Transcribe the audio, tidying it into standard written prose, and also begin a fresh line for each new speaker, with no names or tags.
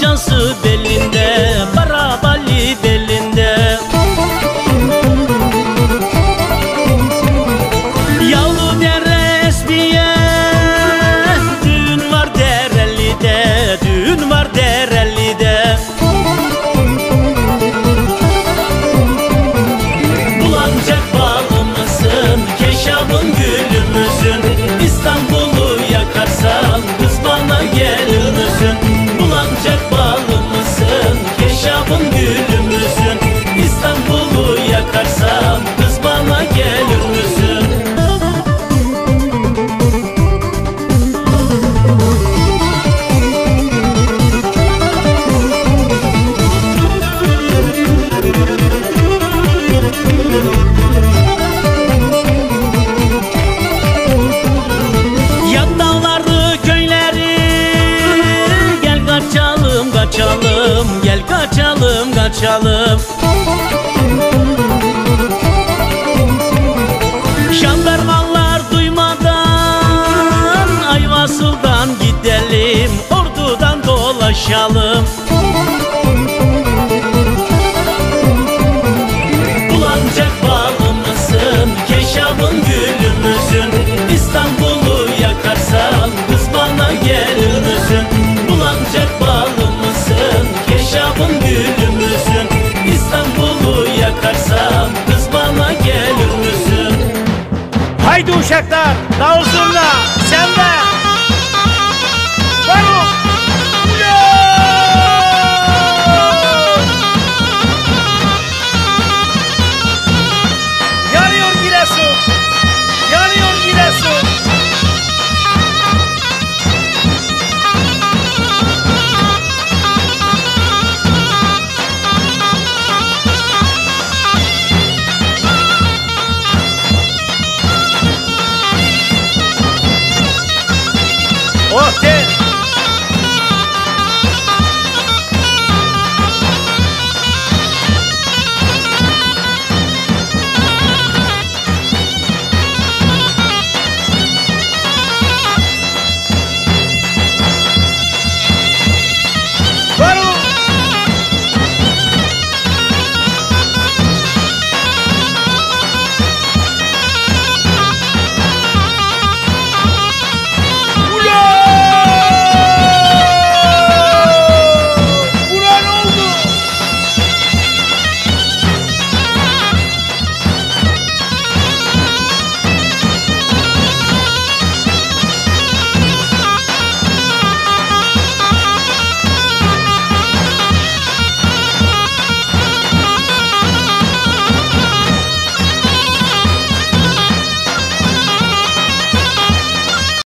kocası belinde, baraballi belinde. Yavru dere esmiye, düğün var Dereli'de, düğün var Dereli'de. Bulancak balımızın, Keşan'ın gülümüzün, İstanbul'u yakarsan kız bana gelir misin? Bulancak balımızın, Keşan'ın gülümüzün, İstanbul'u yakarsan kız bana gelir misin? Kaçalım, gel kaçalım, kaçalım. Jandarmalar duymadan Ayvasıl'dan gidelim, Ordu'dan dolaşalım. Bulancak balımızın, Keşan'ın gülümüzün, İstanbul'u yakarsan kız bana gelir misin? Bulancak balımızın, Keşan'ın gülümüzün, İstanbul'u yakarsan kız bana gelir misin?
Haydi uşaklar, davul